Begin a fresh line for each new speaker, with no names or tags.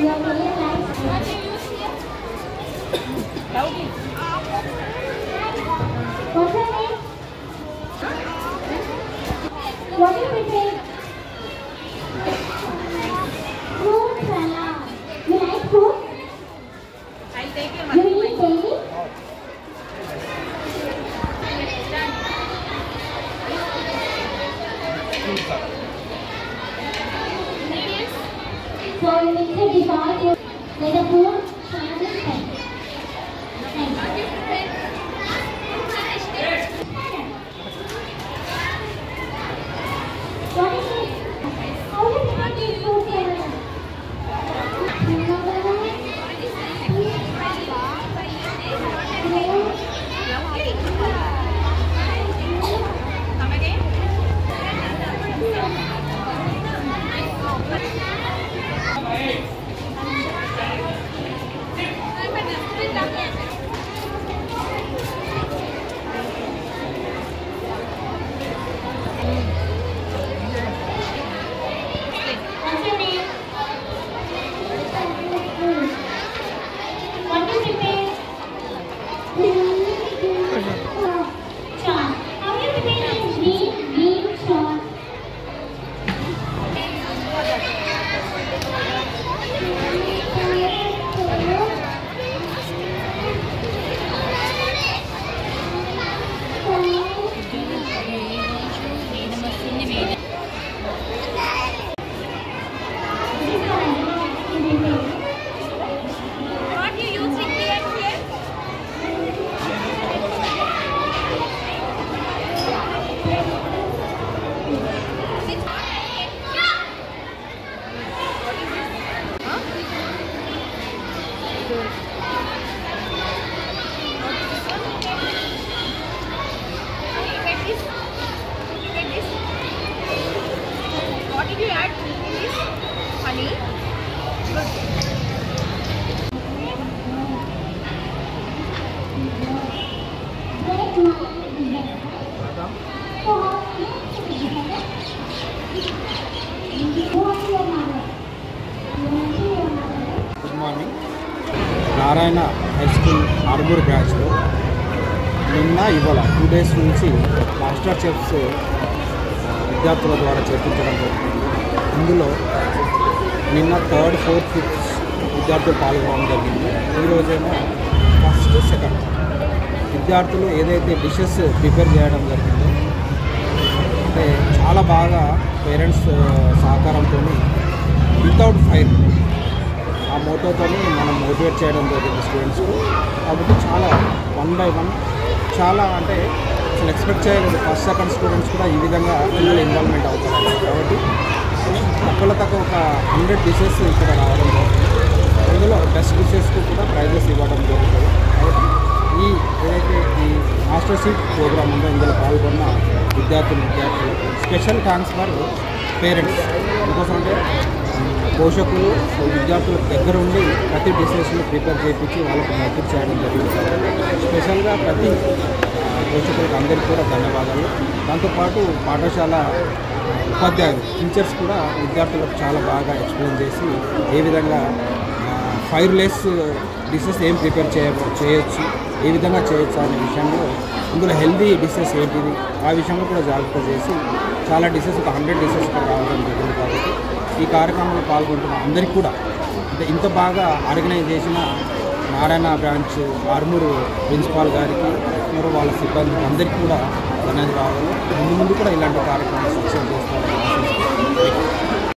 What is it? Fruit salad. You like fruit?
I'll take your
You
money.
eat daily? So you mix it because you like a fruit salad is fine. What is it? How do you make this fruit salad?
Come again?
What's your name? What is your name? Sean. How do you prepare this bean Sean?
What you using here? What did you add in this? Honey?
Good morning. Narayana high school Armoor బ్రాంచ్లో నిన్న ఇవాళ 2 days నుంచి master chefs విద్యార్థుల ద్వారా చేర్పించడం జరుగుతుంది. ఇందులో నిన్న 3rd, 4th, 5th విద్యార్థులు పాల్గొనడం జరిగింది. ఈరోజేమో 1st, 2nd విద్యార్థులు ఏదైతే డిషెస్ ప్రిపేర్ చేయడం జరిగిందో అంటే చాలా బాగా పేరెంట్స్ సహకారంతో వితౌట్ ఫైర్ ఆ మోటోతో మనం మోటివేట్ చేయడం జరిగింది స్టూడెంట్స్కు. కాబట్టి చాలా 1 by 1 చాలా అంటే అసలు ఎక్స్పెక్ట్ చేయలేదు 1st, 2nd స్టూడెంట్స్ కూడా ఈ విధంగా పిల్లలు ఇన్వాల్వ్మెంట్ అవుతారు. కాబట్టి తక్కువ ఒక 100 dishes ఇక్కడ రావడం జరుగుతుంది. అందులో బెస్ట్ డిషెస్కు కూడా ప్రైజెస్ ఇవ్వడం జరుగుతుంది. కాబట్టి ఈ ఏదైతే ఈ మాస్టర్ షీట్ ప్రోగ్రామ్ ఉందో ఇందులో పాల్గొన్న విద్యార్థులకు స్పెషల్ థ్యాంక్స్ ఫర్ పేరెంట్స్. ఎందుకోసం అంటే పోషకులు విద్యార్థుల దగ్గర ఉండి ప్రతి డిషెస్ని ప్రిపేర్ చేయించి వాళ్ళకు మద్దతు చేయడం జరిగింది. స్పెషల్గా ప్రతి పోషకులకు అందరికీ కూడా ధన్యవాదాలు. దాంతోపాటు పాఠశాల ఉపాధ్యాయులు టీచర్స్ కూడా విద్యార్థులకు చాలా బాగా ఎక్స్ప్లెయిన్ చేసి ఏ విధంగా ఫైర్లెస్ డిషెస్ ఏం ప్రిపేర్ చేయొచ్చు, ఏ విధంగా చేయొచ్చు అనే విషయంలో ఇందులో హెల్దీ డిషెస్ ఏంటిది ఆ విషయంలో కూడా జాగ్రత్త చేసి చాలా డిషెస్ ఒక 100 dishes ఇక్కడ రావడం జరిగింది. కాబట్టి ఈ కార్యక్రమంలో పాల్గొంటున్న అందరికీ కూడా అంటే ఇంత బాగా ఆర్గనైజ్ చేసిన నారాయణ బ్రాంచ్ ఆర్మూరు ప్రిన్సిపాల్ గారికి మరియు వాళ్ళ సిబ్బంది అందరికీ కూడా ధన్యవాదాలు. ముందు కూడా ఇలాంటి కార్యక్రమాలు సక్సెస్ చేస్తారని ఆశిస్తున్నాను.